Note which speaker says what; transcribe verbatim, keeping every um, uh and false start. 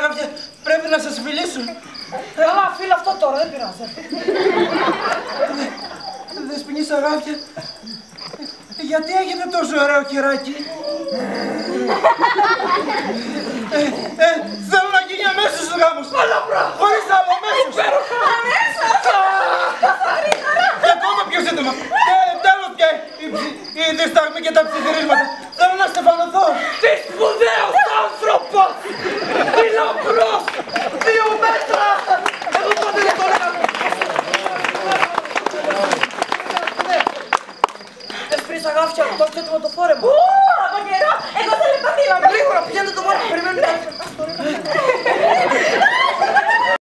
Speaker 1: αγάπια, πρέπει να σας φιλήσω.
Speaker 2: Καλά, φίλε αυτό τώρα, δεν πειράζει.
Speaker 1: Δεσποινής αγάπια, γιατί έχετε τόσο ωραίο χεράκι? ε, ε, θέλω να γίνει αμέσως ο γάμος.
Speaker 2: Καλά πράγμα.
Speaker 1: Χωρίς άλλο, αμέσως.
Speaker 2: Υπέροχα. Αμέσως.
Speaker 1: Και ακόμα πιο σύντομα. Ε, τέλος πια η δισταγμή και τα ψιθυρίσματα. Θέλω να στεφανωθώ.
Speaker 2: Τι σπουδαίος άνθρωπος. Φιλαμπρός. Δύο μέτρα. Εγώ τότε δεν το λέγα. Δεσποινής αγάπια, το έχεις έτοιμο το φόρεμα.
Speaker 3: Ου, από καιρό. Εγώ θέλω να παθήλαμε.
Speaker 2: Γρήγορα, πηγαίνετε το μάτι, περιμένουμε.